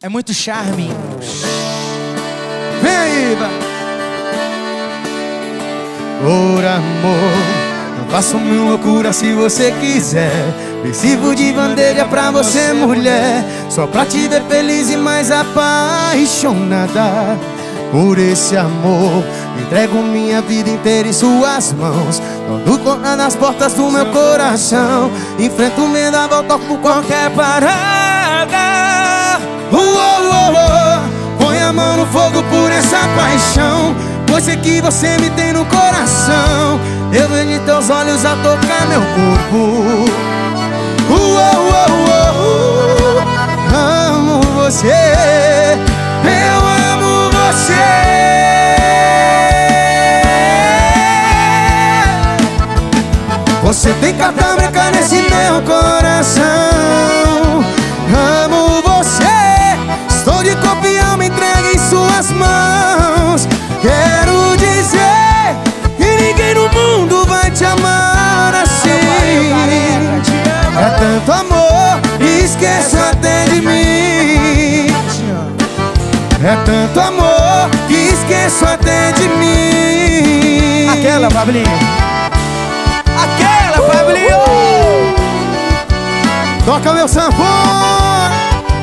É muito charme. Vem aí, vai. Por amor, não faço mil loucura se você quiser. Me sirvo de bandeja pra você, mulher, só pra te ver feliz e mais apaixonada. Por esse amor, entrego minha vida inteira em suas mãos. Não corra nas portas do meu coração. Enfrento o medo, a volta por qualquer parada. Põe a mão no fogo por essa paixão, pois sei que você me tem no coração. Eu vejo em teus olhos a tocar meu corpo. Amo você, eu amo você. Você tem carta branca nesse meu coração. Amo você, estou de corpo e alma entregue em suas mãos. Quero dizer que ninguém no mundo vai te amar assim. É tanto amor, esqueço até de mim. É tanto amor que esqueço até de mim. Aquela, Pablinho. Aquela, Pablinho. Toca meu sanfone.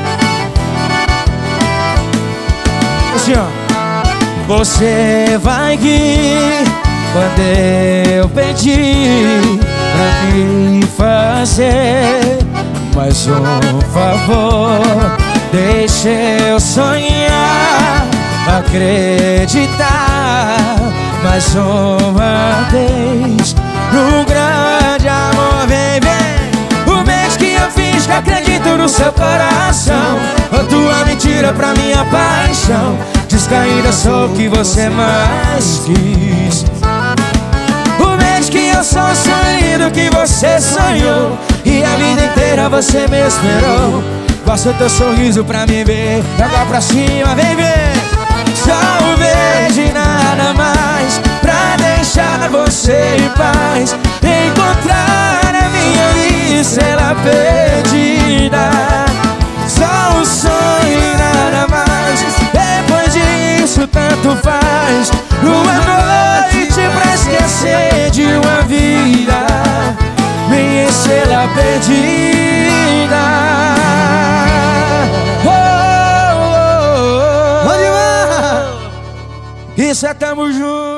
Assim, ó. Você vai vir quando eu pedir pra me fazer mais um favor. Deixa eu sonhar, acreditar mais uma vez no grande amor. Vem, vem. O mês que eu fiz que acredito no seu coração. A tua mentira pra minha paixão. Diz que ainda sou o que você mais quis. O mês que eu sou sorrindo que você sonhou, e a vida inteira você me esperou. Gosto do teu sorriso pra me ver. Joga pra cima, vem ver. Só um beijo e nada mais, pra deixar você em paz. Encontrar a minha estrela perdida. Só um sonho e nada mais. Depois disso tanto faz. Uma noite pra esquecer de uma vida. Minha estrela perdida. Isso é tamo junto.